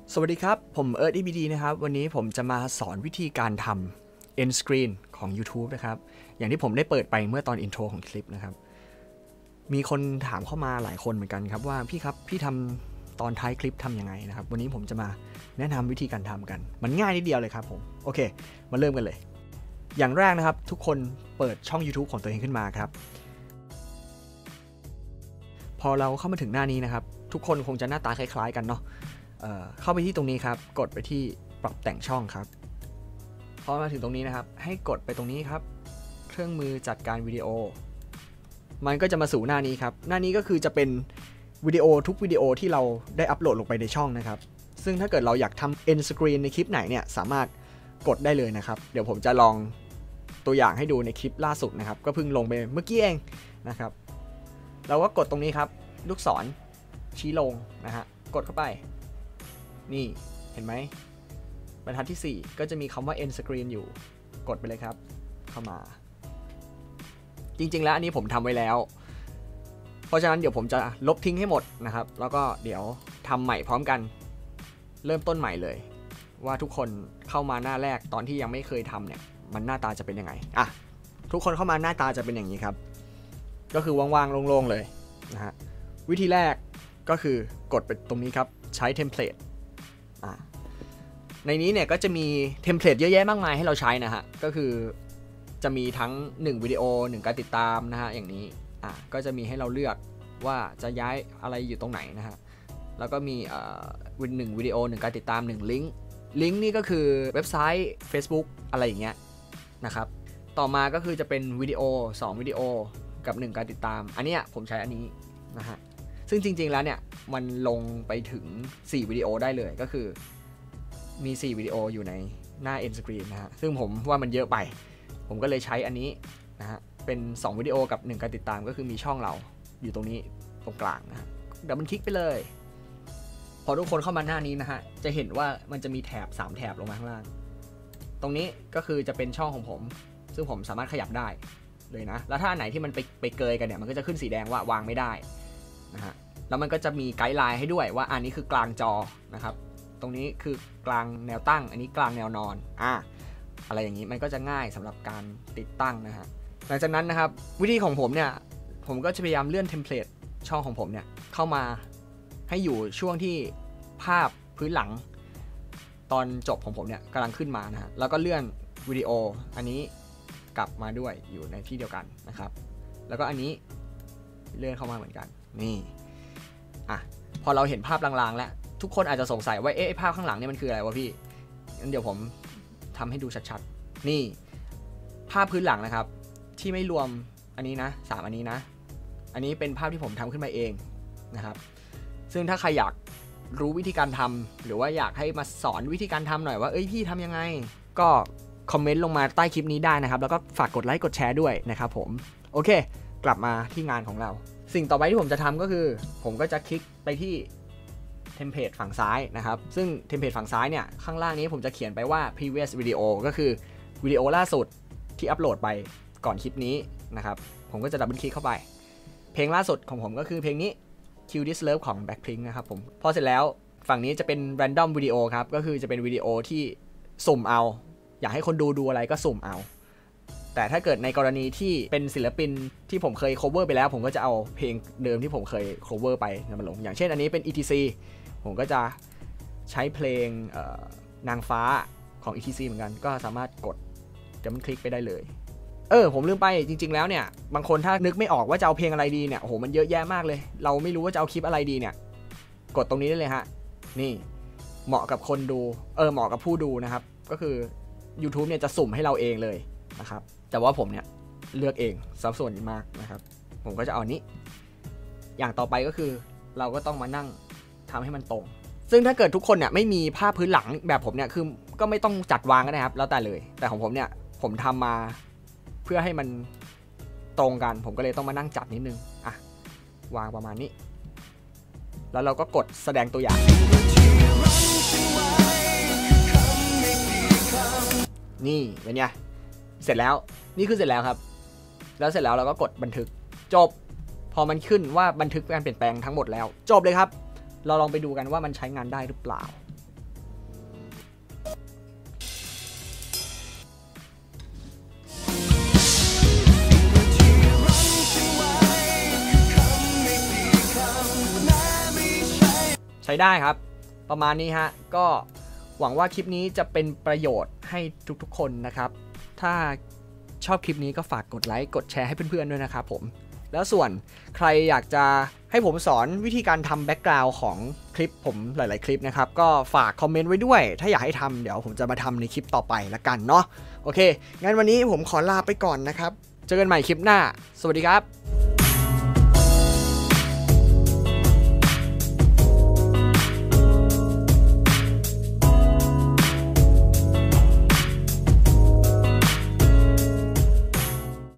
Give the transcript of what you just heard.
สวัสดีครับผมเอิร์ธ EBD นะครับวันนี้ผมจะมาสอนวิธีการทำ end screen ของ YouTube นะครับอย่างที่ผมได้เปิดไปเมื่อตอนอินโทรของคลิปนะครับมีคนถามเข้ามาหลายคนเหมือนกันครับว่าพี่ทำตอนท้ายคลิปทำยังไงนะครับวันนี้ผมจะมาแนะนำวิธีการทำกันมันง่ายนิดเดียวเลยครับผมโอเคมาเริ่มกันเลยอย่างแรกนะครับทุกคนเปิดช่อง YouTube ของตัวเองขึ้นมาครับพอเราเข้ามาถึงหน้านี้นะครับทุกคนคงจะหน้าตาคล้ายๆกันเนาะเข้าไปที่ตรงนี้ครับกดไปที่ปรับแต่งช่องครับพอมาถึงตรงนี้นะครับให้กดไปตรงนี้ครับเครื่องมือจัดการวิดีโอมันก็จะมาสู่หน้านี้ครับหน้านี้ก็คือจะเป็นวิดีโอทุกวิดีโอที่เราได้อัปโหลดลงไปในช่องนะครับซึ่งถ้าเกิดเราอยากทำ end screen ในคลิปไหนเนี่ยสามารถกดได้เลยนะครับเดี๋ยวผมจะลองตัวอย่างให้ดูในคลิปล่าสุดนะครับก็เพิ่งลงไปเมื่อกี้เองนะครับเราก็กดตรงนี้ครับลูกศรชี้ลงนะฮะกดเข้าไปนี่เห็นไหมบรรทัดที่4ก็จะมีคำว่า end screen อยู่กดไปเลยครับเข้ามาจริงๆแล้วอันนี้ผมทำไว้แล้วเพราะฉะนั้นเดี๋ยวผมจะลบทิ้งให้หมดนะครับแล้วก็เดี๋ยวทำใหม่พร้อมกันเริ่มต้นใหม่เลยว่าทุกคนเข้ามาหน้าแรกตอนที่ยังไม่เคยทำเนี่ยมันหน้าตาจะเป็นยังไงอ่ะทุกคนเข้ามาหน้าตาจะเป็นอย่างนี้ครับก็คือว่างๆโล่งๆเลยนะฮะวิธีแรกก็คือกดไปตรงนี้ครับใช้เทมเพลตในนี้เนี่ยก็จะมีเทมเพลตเยอะแยะมากมายให้เราใช้นะฮะก็คือจะมีทั้ง1วิดีโอ1การติดตามนะฮะอย่างนี้ก็จะมีให้เราเลือกว่าจะย้ายอะไรอยู่ตรงไหนนะฮะแล้วก็มี1วิดีโอ1การติดตาม1ลิงก์นี่ก็คือเว็บไซต์ Facebook อะไรอย่างเงี้ยนะครับต่อมาก็คือจะเป็นวิดีโอ2วิดีโอกับ1การติดตามอันนี้ผมใช้อันนี้นะฮะซึ่งจริงๆแล้วเนี่ยมันลงไปถึง4วิดีโอได้เลยก็คือมี4วิดีโออยู่ในหน้า end screen นะฮะซึ่งผมว่ามันเยอะไปผมก็เลยใช้อันนี้นะฮะเป็น2วิดีโอกับ1การติดตามก็คือมีช่องเราอยู่ตรงนี้ตรงกลางนะฮะดับเบิลคลิกไปเลยพอทุกคนเข้ามาหน้านี้นะฮะจะเห็นว่ามันจะมีแถบ3แถบลงมาข้างล่างตรงนี้ก็คือจะเป็นช่องของผมซึ่งผมสามารถขยับได้เลยนะแล้วถ้าอันไหนที่มันไปเกยกันเนี่ยมันก็จะขึ้นสีแดงว่าวางไม่ได้นะฮะแล้วมันก็จะมีไกด์ไลน์ให้ด้วยว่าอันนี้คือกลางจอนะครับตรงนี้คือกลางแนวตั้งอันนี้กลางแนวนอนอะไรอย่างนี้มันก็จะง่ายสำหรับการติดตั้งนะฮะหลังจากนั้นนะครับวิธีของผมเนี่ยผมก็จะพยายามเลื่อนเทมเพลตช่องของผมเนี่ยเข้ามาให้อยู่ช่วงที่ภาพพื้นหลังตอนจบของผมเนี่ยกำลังขึ้นมานะฮะแล้วก็เลื่อนวิดีโออันนี้กลับมาด้วยอยู่ในที่เดียวกันนะครับแล้วก็อันนี้เลื่อนเข้ามาเหมือนกันนี่พอเราเห็นภาพลางๆแล้วทุกคนอาจจะสงสัยว่าภาพข้างหลังเนี่ยมันคืออะไรวะพี่งั้นเดี๋ยวผมทำให้ดูชัดๆนี่ภาพพื้นหลังนะครับที่ไม่รวมอันนี้นะ3อันนี้นะอันนี้เป็นภาพที่ผมทำขึ้นมาเองนะครับซึ่งถ้าใครอยากรู้วิธีการทำหรือว่าอยากให้มาสอนวิธีการทำหน่อยว่าพี่ทำยังไงก็คอมเมนต์ลงมาใต้คลิปนี้ได้นะครับแล้วก็ฝากกดไลค์กดแชร์ด้วยนะครับผมโอเคกลับมาที่งานของเราสิ่งต่อไปที่ผมจะทำก็คือผมก็จะคลิกไปที่เทมเพลตฝั่งซ้ายนะครับซึ่งเทมเพลตฝั่งซ้ายเนี่ยข้างล่างนี้ผมจะเขียนไปว่า previous video ก็คือวิดีโอล่าสุดที่อัปโหลดไปก่อนคลิปนี้นะครับผมก็จะดับเบิลคลิกเข้าไปเพลงล่าสุดของผมก็คือเพลงนี้ Kill This Love ของ Blackpink นะครับผมพอเสร็จแล้วฝั่งนี้จะเป็น random video ครับก็คือจะเป็นวิดีโอที่สุ่มเอาอยากให้คนดูอะไรก็สุ่มเอาแต่ถ้าเกิดในกรณีที่เป็นศิลปินที่ผมเคย cover ไปแล้วผมก็จะเอาเพลงเดิมที่ผมเคย cover ไปมาลงอย่างเช่นอันนี้เป็น ETC ผมก็จะใช้เพลงนางฟ้าของ ETC เหมือนกันก็สามารถกดดับเบิลคลิกไปได้เลยผมลืมไปจริงๆแล้วเนี่ยบางคนถ้านึกไม่ออกว่าจะเอาเพลงอะไรดีเนี่ยโอ้โหมันเยอะแยะมากเลยเราไม่รู้ว่าจะเอาคลิปอะไรดีเนี่ยกดตรงนี้ได้เลยฮะนี่เหมาะกับคนดูเหมาะกับผู้ดูนะครับก็คือ YouTube เนี่ยจะสุ่มให้เราเองเลยนะครับแต่ว่าผมเนี่ยเลือกเองสัดส่วนมากนะครับผมก็จะเอานี้อย่างต่อไปก็คือเราก็ต้องมานั่งทำให้มันตรงซึ่งถ้าเกิดทุกคนเนี่ยไม่มีภาพพื้นหลังแบบผมเนี่ยคือก็ไม่ต้องจัดวางก็ได้ครับแล้วแต่เลยแต่ของผมเนี่ยผมทำมาเพื่อให้มันตรงกันผมก็เลยต้องมานั่งจัดนิดนึงวางประมาณนี้แล้วเราก็กดแสดงตัวอย่างนี่เป็นไงเสร็จแล้วนี่คือเสร็จแล้วครับแล้วเสร็จแล้วเราก็กดบันทึกจบพอมันขึ้นว่าบันทึกการเปลี่ยนแปลงทั้งหมดแล้วจบเลยครับเราลองไปดูกันว่ามันใช้งานได้หรือเปล่าช้ได้ครับประมาณนี้ฮะก็หวังว่าคลิปนี้จะเป็นประโยชน์ให้ทุกๆคนนะครับถ้าชอบคลิปนี้ก็ฝากกดไลค์กดแชร์ให้เพื่อนๆด้วยนะครับผมแล้วส่วนใครอยากจะให้ผมสอนวิธีการทำแบ็กกราวด์ของคลิปผมหลายๆคลิปนะครับก็ฝากคอมเมนต์ไว้ด้วยถ้าอยากให้ทำเดี๋ยวผมจะมาทำในคลิปต่อไปละกันเนาะโอเคงั้นวันนี้ผมขอลาไปก่อนนะครับเจอกันใหม่คลิปหน้าสวัสดีครับ